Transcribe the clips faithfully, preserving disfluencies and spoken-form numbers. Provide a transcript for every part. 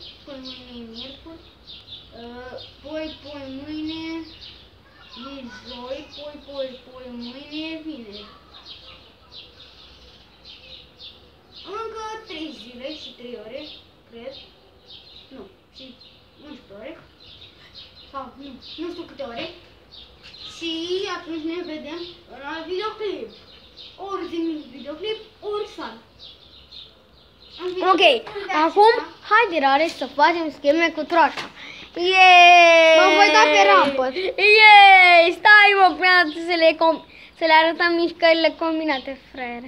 poi mâine e miercuri, poi, poi mâine e joi, poi, poi, poi mâine e vineri. Încă trei zile și trei ore, cred. Nu, și unsprezece ore. Sau nu, nu știu câte ore. Și atunci ne vedem la videoclip. Ori zi videoclip, ori sal. Ok, acum haide Rare să facem scheme cu troaca. Yeee! Mă voi da pe rampă. Yeee! Stai mă, până să le, să le arătăm mișcările combinate, frere.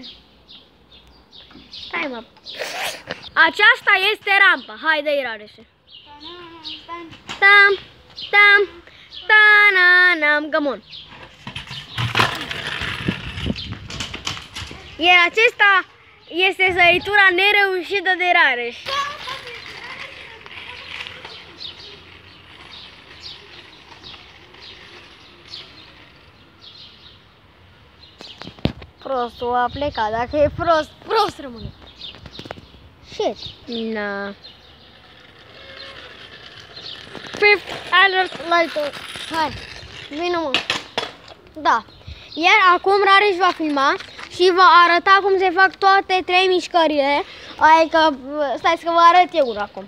Stai mă. Aceasta este rampa. Haide Rareșe. Tam, tam, ta-na-nam, come on. Iar acesta este săritura nereușită de Rareș. Prostul a plecat, dacă e prost, prost rămâne. Shit. Na. Fifth alert light. Hai, vină mă. Da. Iar acum Rareș va filma și va arăta cum se fac toate trei mișcările. Adică, stai să vă arăt eu una acum.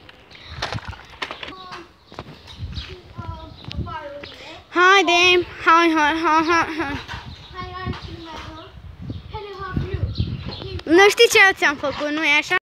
Haide, hai, hai, hai, hai, hai. Nu știi ce ți-am făcut, nu-i așa?